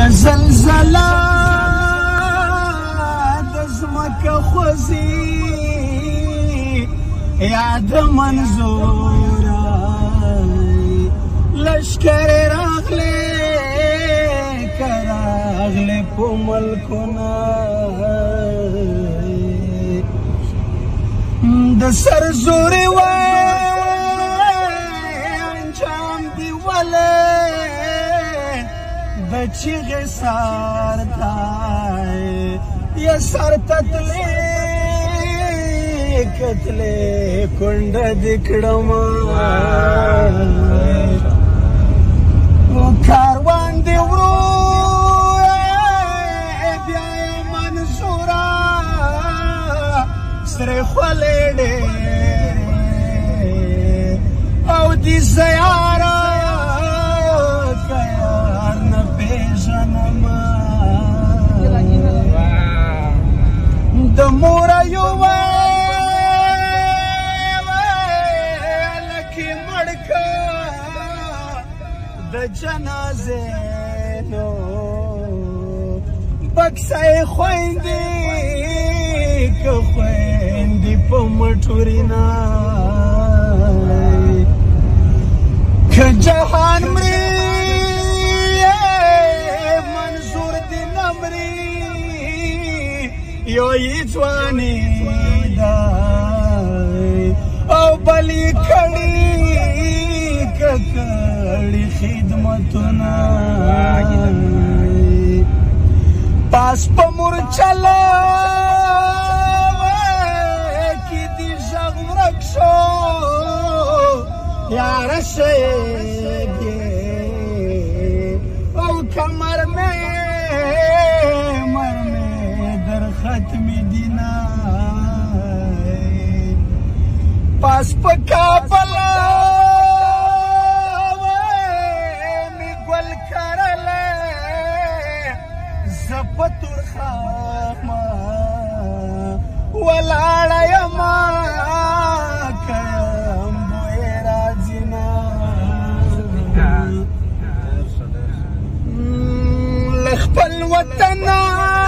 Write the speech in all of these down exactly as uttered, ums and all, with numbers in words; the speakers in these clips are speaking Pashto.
زلزله د ځمکه خوځي یاد منظوره لشکر راغلی که راغلی په ملکونه د سر زورې وای انجام دی ولی د چیغې سر تای یا سر تتلی کتلی کونډه دې کړم کاروان دې ورو بیا یې منصوره سرې خولې ډېرې او دې زیاره د موره یو لکې مړ که د جنازې نو بکسه یې خویندې که خویندې په مټورینه که جهان مري یو یې ځواني دی او بل یې کړي که کړي خدمتونه پاس په مورچله کې دې غږ ورک شو یاره شیږي او کمر مې ختمی دینا پاس پا کابلا می گل کرلے زپتور خاما ولاڑا یما کم بوئی راجینا لخپل وطنا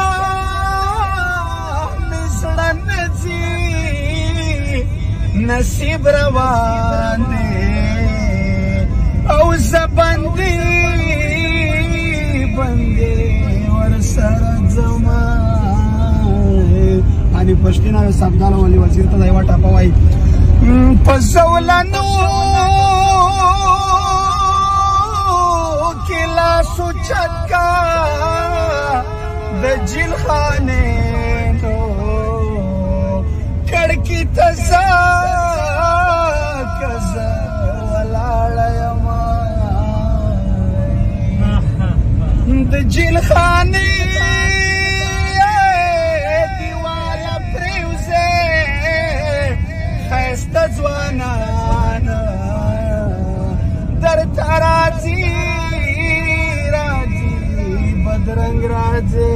نصیب روان او زبندی بندی ورسره ځما अनि پښتینه سبدال ولی وزیر ته یو ټاپه وای په زولانو کې لا سوچکا د جیل خانه نو کړکی تزا د جیل خانې دیواله پریوزې ښایسته ځوانان درته راځي راځي بدرنګ راځي